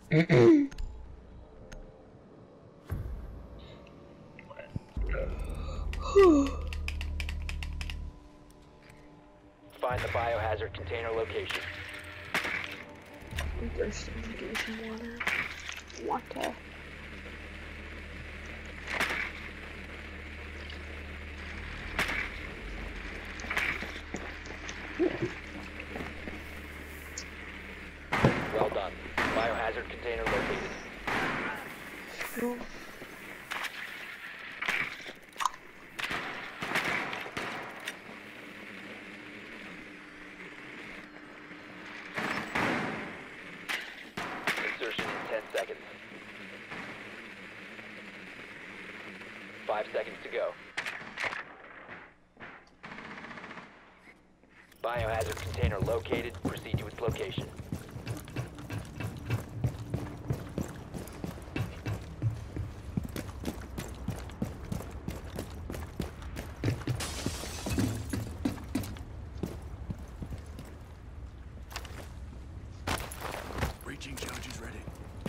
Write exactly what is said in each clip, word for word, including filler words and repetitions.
Find the biohazard container location. I'm thirsty. Give me some water. Water. Well done. Biohazard container located. No. Insertion in ten seconds. Five seconds to go. Biohazard container located. Proceed to its location. Breaching charges ready.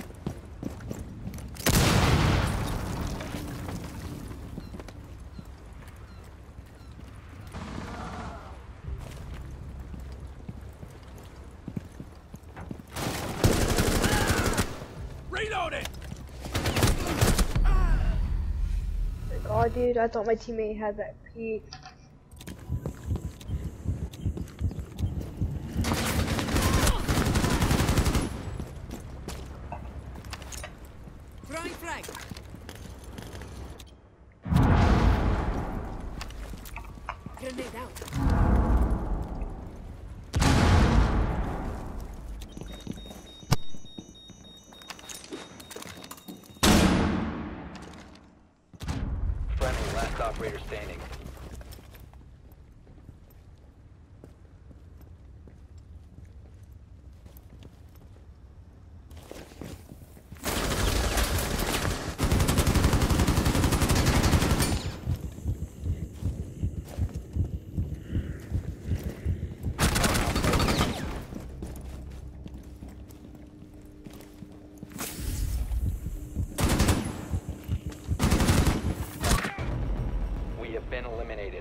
Reloading! Oh, dude, I thought my teammate had that peek. Throwing frag. Grenade out. Friendly, last operator standing. We have been eliminated.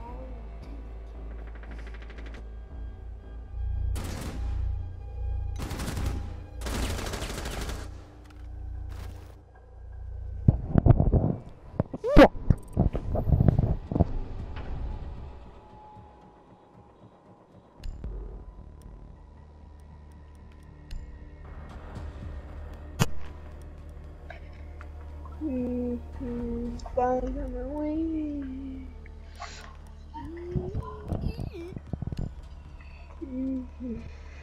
Mm-hmm. Find my way. Mm-hmm.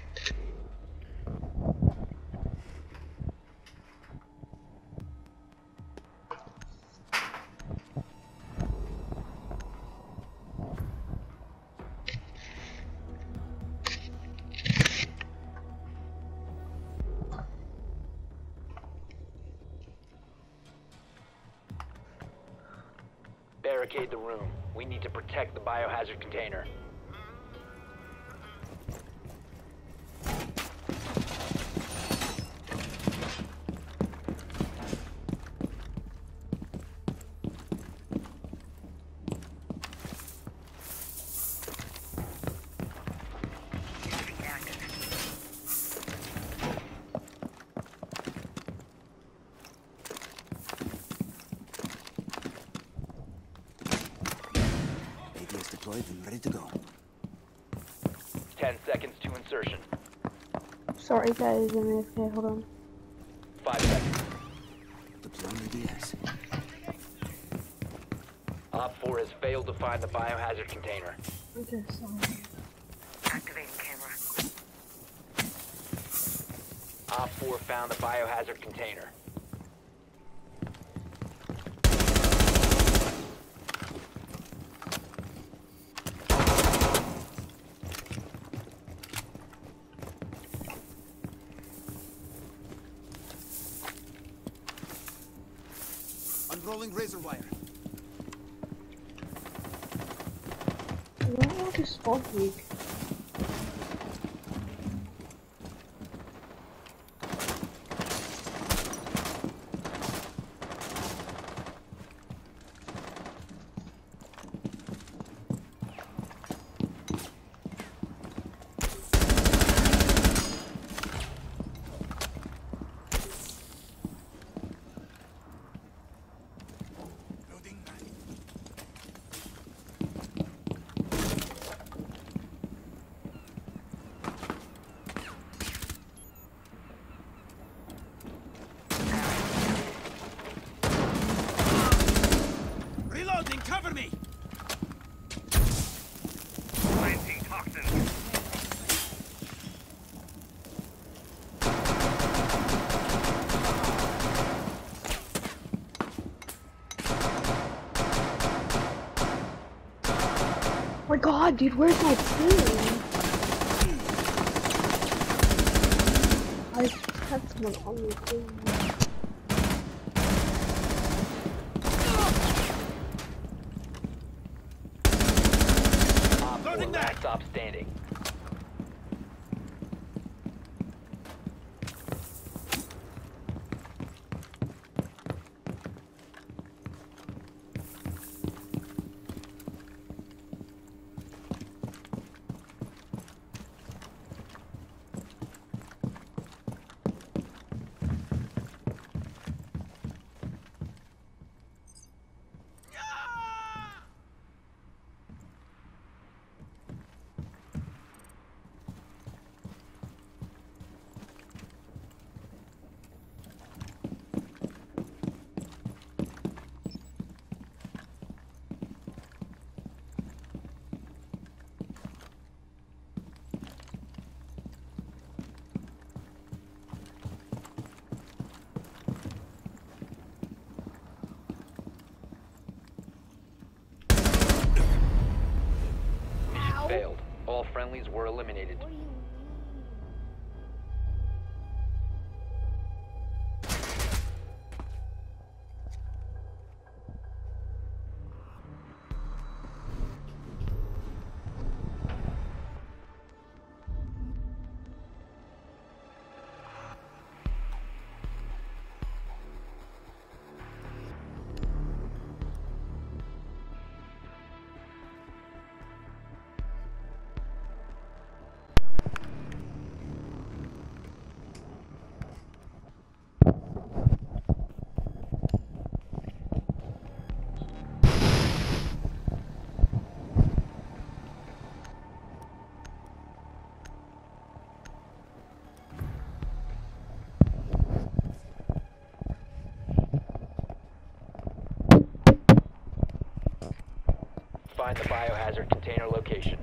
Barricade the room. We need to protect the biohazard container. A D S deployed and ready to go. Ten seconds to insertion. Sorry, guys. I'm A F K. Hold on. Five seconds. Deploying A D S. Op four has failed to find the biohazard container. Okay, sorry. Activating camera. Op four found the biohazard container. Unrolling razor wire. Why do I want to spawn week? god, dude, where's my team? I had someone on me too. Op four, last stop standing. Failed. All friendlies were eliminated. Find the biohazard container location.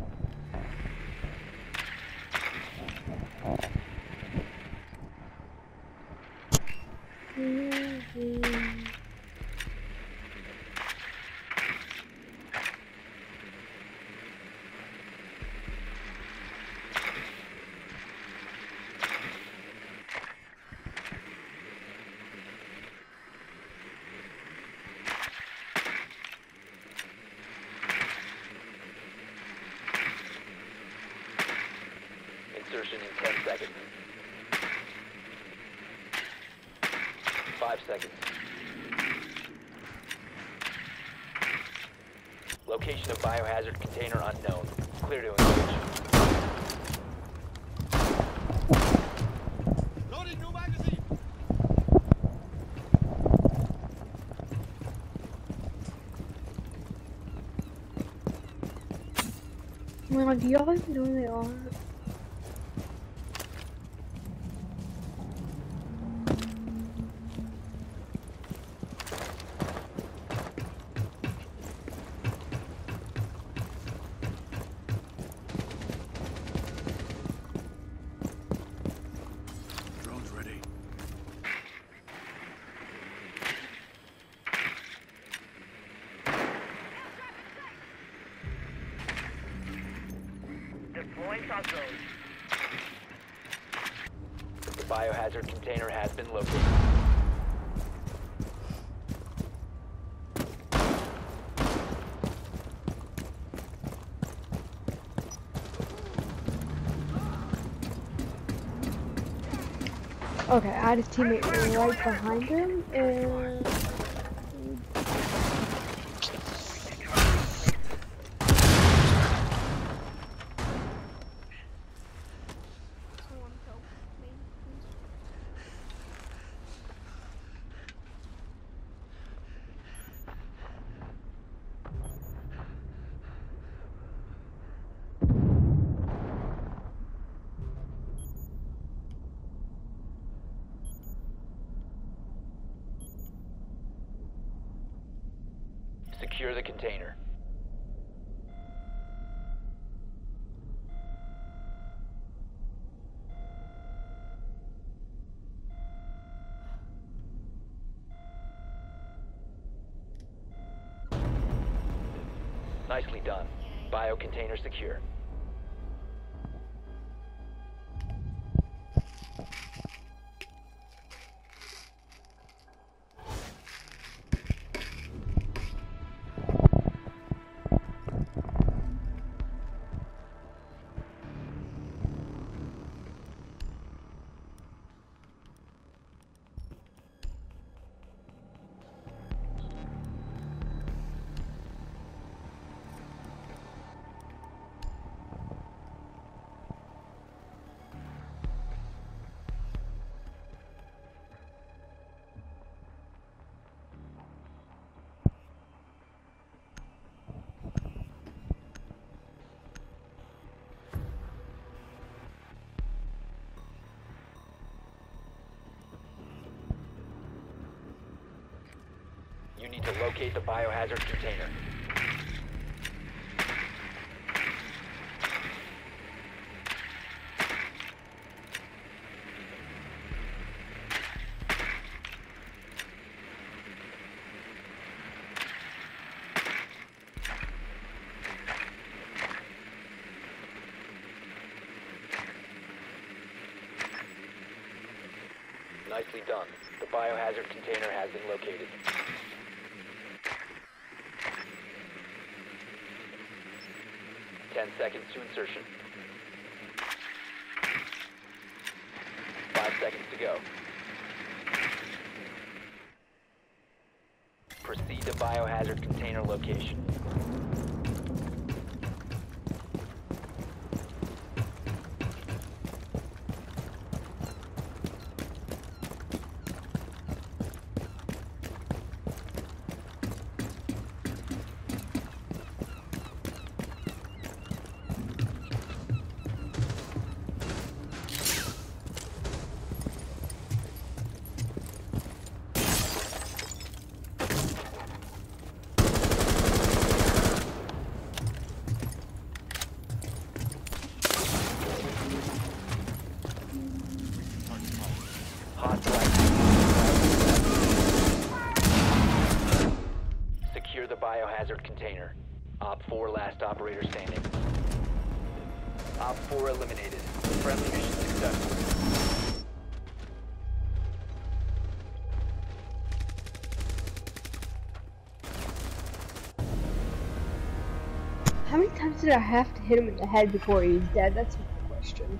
Insertion in ten seconds. Five seconds. Location of biohazard container unknown. Clear to engage. Loading new magazine. Oh my god, do y'all even know where they are? Drone's ready. Deploying shot drone. The biohazard container has been located. Okay, I had his teammate right behind him, and Secure the container. Nicely done. Bio container secure. You need to locate the biohazard container. Nicely done. The biohazard container has been located. Ten seconds to insertion. Five seconds to go. Proceed to biohazard container location. Secure the biohazard container. Op four last operator standing. Op four eliminated. Friendly mission successful. How many times did I have to hit him in the head before he's dead? That's my question.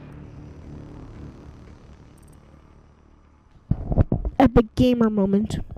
Epic gamer moment.